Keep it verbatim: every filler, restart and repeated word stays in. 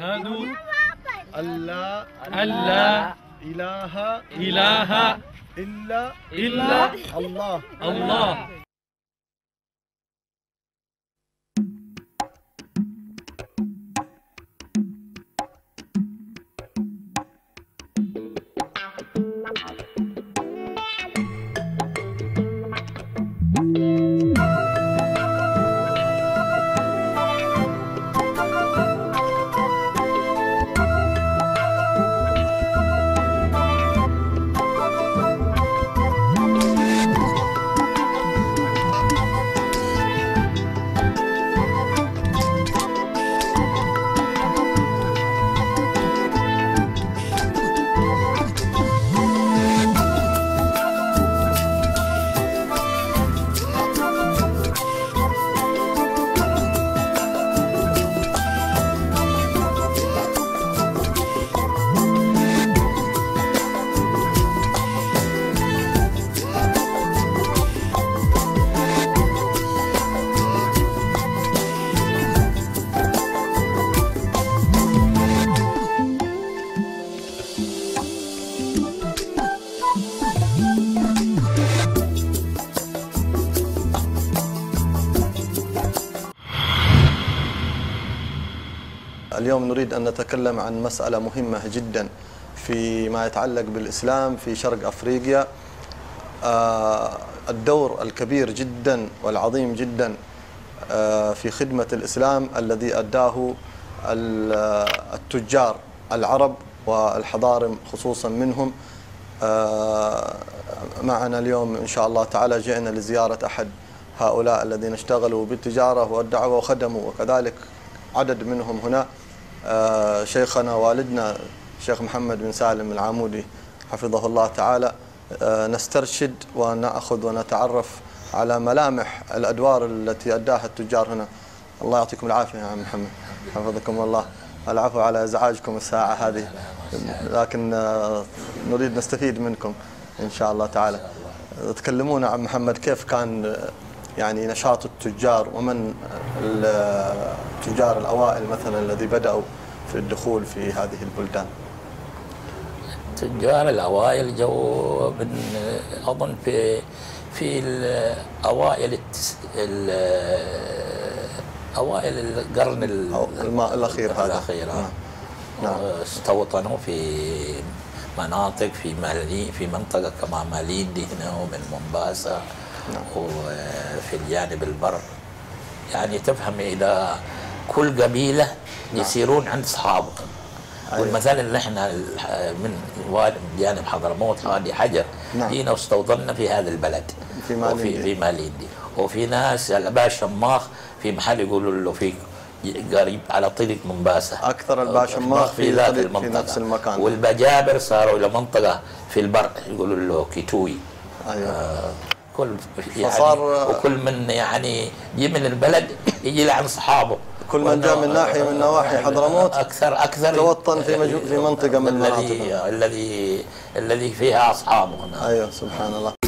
أشهد أن لا أن لا إله إله إلا إلا الله. الله. اليوم نريد أن نتكلم عن مسألة مهمة جدا فيما يتعلق بالإسلام في شرق أفريقيا. الدور الكبير جدا والعظيم جدا في خدمة الإسلام الذي أداه التجار العرب والحضارم خصوصا منهم. معنا اليوم إن شاء الله تعالى جئنا لزيارة أحد هؤلاء الذين اشتغلوا بالتجارة والدعوة وخدموا، وكذلك عدد منهم هنا شيخنا والدنا الشيخ محمد بن سالم العامودي حفظه الله تعالى. نسترشد ونأخذ ونتعرف على ملامح الأدوار التي أداها التجار هنا. الله يعطيكم العافية يا عم محمد، حفظكم الله. العفو على إزعاجكم الساعة هذه، لكن نريد نستفيد منكم إن شاء الله تعالى. تكلمونا عن محمد كيف كان يعني نشاط التجار، ومن التجار الأوائل مثلا الذي بدأوا في الدخول في هذه البلدان؟ التجار الأوائل جو من أظن في في الأوائل التس... أوائل القرن الأخير هذا الأخير نعم. نعم. استوطنوا في مناطق في مالي في منطقة كما ماليندي هنا ومن مومباسا. نعم. وفي الجانب البر، يعني تفهم إلى كل قبيلة يسيرون عند أصحابهم. أيوة. والمثال اللي احنا من جانب حضرموت وادي حجر جينا واستوطنا في هذا البلد في ماليندي. وفي في ماليندي، وفي ناس الأباء شماخ في محل يقولوا له في قريب على طريق مومباسا، أكثر الباء شماخ في ذات المنطقة في نفس المكان. والبجابر صاروا إلى منطقة في البر يقولوا له كيتوي. أيوة. آه كل يعني وكل من يعني يجي من البلد يجي لعند اصحابه، كل من جاء من ناحيه من نواحي حضرموت اكثر اكثر توطن في في منطقه من الذي الذي الذي فيها اصحابه هنا. ايوه سبحان الله.